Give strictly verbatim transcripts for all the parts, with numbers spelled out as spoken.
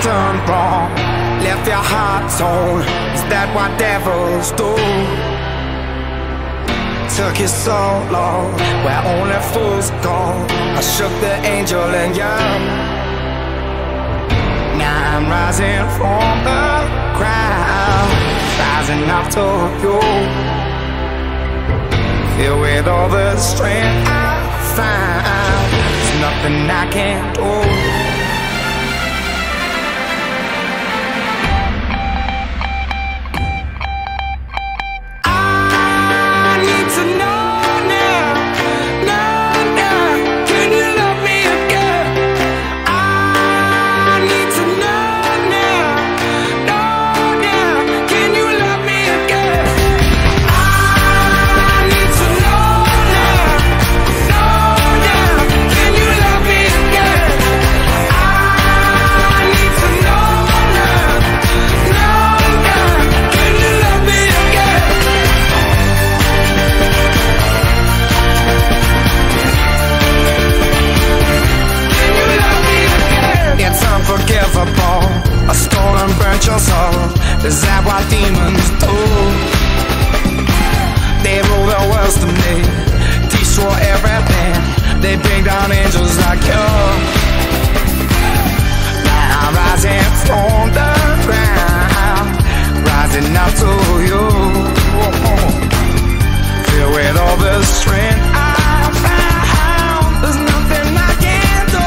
done wrong? Left your heart torn. Is that what devils do? Took you so long, where only fools go. I shook the angel in you. Now I'm rising from the ground, rising up to you. Filled with all the strength I found, there's nothing I can't do. A stone and burnt your soul. Is that what demons do? They rule the world to me, destroy everything. They bring down angels like you. Now I'm rising from the ground, rising up to you. Filled with all the strength I found, there's nothing I can't do.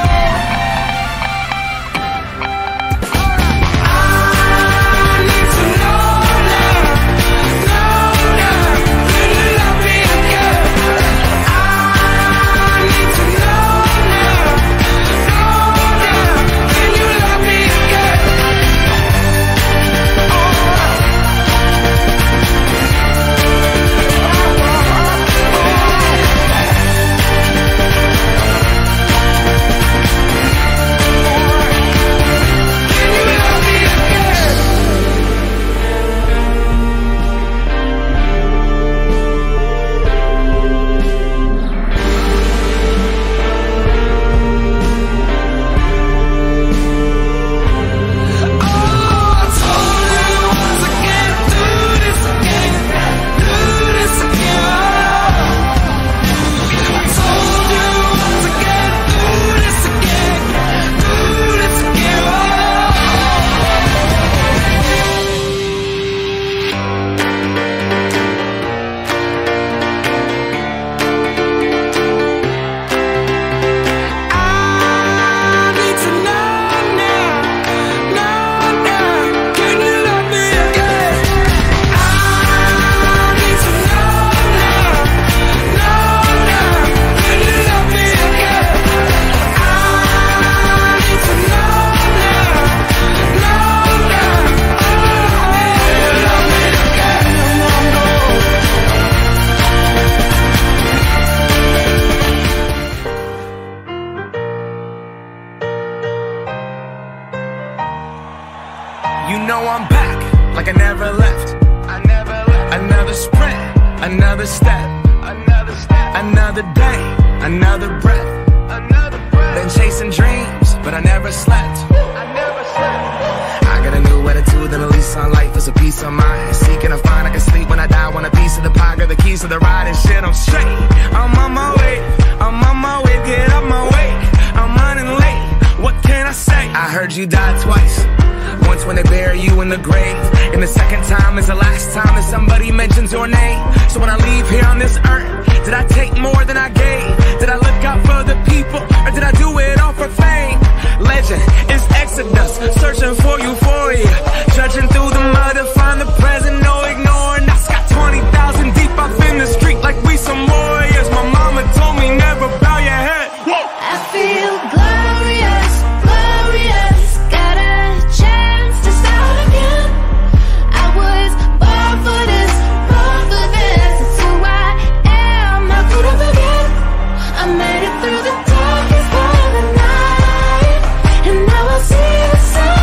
You know I'm back, like I never left. I never left. Another sprint, another step, another step, another day, another breath, another breath. Been chasing dreams, but I never slept. I never slept. I got a new attitude and a lease on life is a peace of mind. Seeking to find I can sleep when I die. Want a piece of the pie, got the keys to the ride and shit. I'm straight. I'm on my way. I'm on my way. Get up my way. I'm running late. What can I say? I heard you died twice. Once when they bury you in the grave, and the second time is the last time that somebody mentions your name. So when I leave here on this earth, did I take more than I gave? Did I look out for the people, or did I do it all for fame? Legend is Exodus, searching for euphoria, judging through the mud to find the present, no ignoring. I got twenty thousand deep up in the street like we some warriors. My mama told me never bow your head. I feel glorious, glorious. Got a chance to start again. I was born for this, born for this. It's who I am, how could I forget? I made it through the darkest part of the night, and now I see the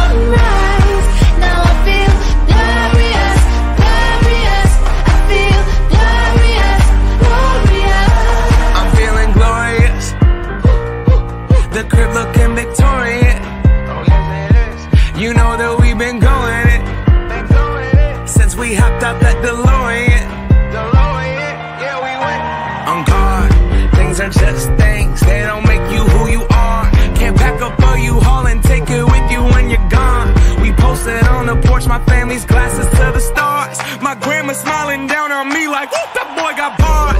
sunrise. Now I feel glorious, glorious. I feel glorious, glorious. I'm feeling glorious. The crib looking victorious. You know that we've been going it since we hopped out that DeLorean. Yeah, we went on guard. Things are just things, they don't make you who you are. Can't pack up a U-Haul and take it with you when you're gone. We posted on the porch, my family's glasses to the stars. My grandma smiling down on me like, whoop, that boy got bars.